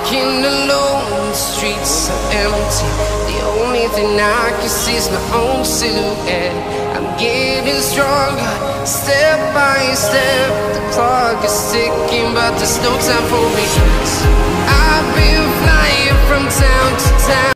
walking alone, the streets are empty. The only thing I can see is my own silhouette. I'm getting stronger, step by step. The clock is ticking, but there's no time for me. I've been flying from town to town.